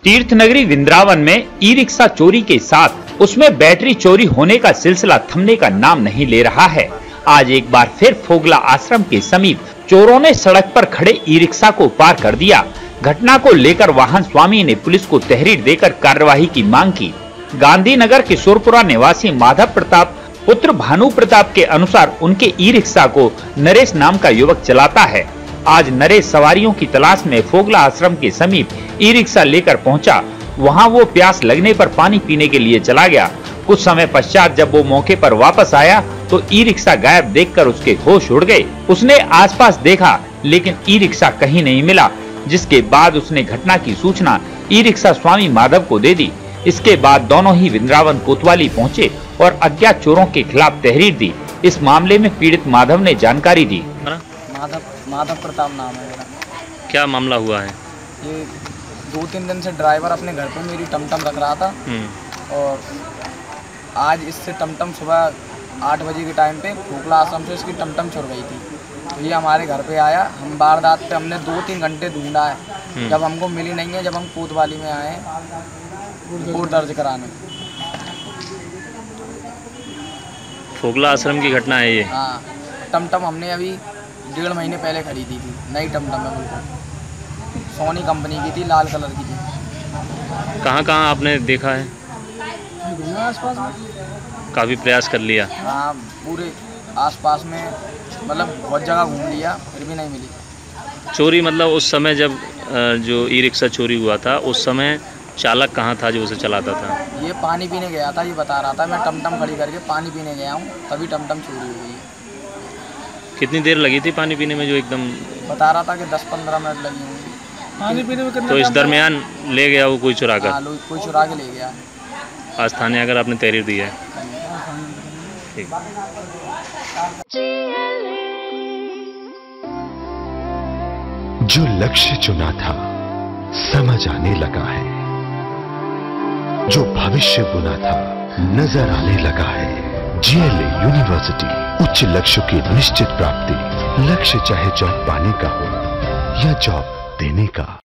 तीर्थ नगरी वृंदावन में ई रिक्शा चोरी के साथ उसमें बैटरी चोरी होने का सिलसिला थमने का नाम नहीं ले रहा है। आज एक बार फिर फोगला आश्रम के समीप चोरों ने सड़क पर खड़े ई रिक्शा को पार कर दिया। घटना को लेकर वाहन स्वामी ने पुलिस को तहरीर देकर कार्यवाही की मांग की। गांधीनगर किशोरपुरा निवासी माधव प्रताप पुत्र भानु प्रताप के अनुसार उनके ई रिक्शा को नरेश नाम का युवक चलाता है। आज नरेश सवारियों की तलाश में फोगला आश्रम के समीप ई रिक्शा लेकर पहुंचा। वहां वो प्यास लगने पर पानी पीने के लिए चला गया। कुछ समय पश्चात जब वो मौके पर वापस आया तो ई रिक्शा गायब देखकर उसके होश उड़ गए। उसने आसपास देखा लेकिन ई रिक्शा कहीं नहीं मिला, जिसके बाद उसने घटना की सूचना ई रिक्शा स्वामी माधव को दे दी। इसके बाद दोनों ही वृंदावन कोतवाली पहुंचे और अज्ञात चोरों के खिलाफ तहरीर दी। इस मामले में पीड़ित माधव ने जानकारी दी। माधव प्रताप नाम है मेरा। क्या मामला हुआ है? ये 2-3 दिन से ड्राइवर अपने घर पे मेरी टमटम रख रहा था और आज इससे टमटम सुबह 8 बजे के टाइम पे फोगला आश्रम से इसकी टमटम छुड़ गई थी। तो ये हमारे घर पे आया। हम वारदात पे हमने 2-3 घंटे ढूंढा है। जब हमको मिली नहीं है, जब हम कोतवाली में आए रिपोर्ट दर्ज कराने। फोगला आश्रम की घटना है ये? हाँ, टमटम हमने अभी 1.5 महीने पहले खरीदी थी। नई टमटम है, बिल्कुल सोनी कंपनी की थी, लाल कलर की थी। कहाँ आपने देखा है? आसपास में काफ़ी प्रयास कर लिया? हाँ, पूरे आसपास में मतलब बहुत जगह घूम लिया, फिर भी नहीं मिली। चोरी मतलब उस समय जब जो ई रिक्शा चोरी हुआ था उस समय चालक कहाँ था जो उसे चलाता था? ये पानी पीने गया था, ये बता रहा था। मैं टमटम खड़ी करके पानी पीने गया हूँ, तभी टमटम चोरी हो गई है। कितनी देर लगी थी पानी पीने में? जो एकदम बता रहा था कि 10-15 मिनट लगी होंगी पानी पीने में। तो इस दरमियान ले गया वो कोई चुरा कर? हाँ, कोई चुरा के ले गया। आज थाने आकर आपने तहरीर दी है? ठीक। जो लक्ष्य चुना था समझ आने लगा है, जो भविष्य बुना था नजर आने लगा है। जीएलए यूनिवर्सिटी, उच्च लक्ष्य की निश्चित प्राप्ति। लक्ष्य चाहे जॉब पाने का हो या जॉब देने का।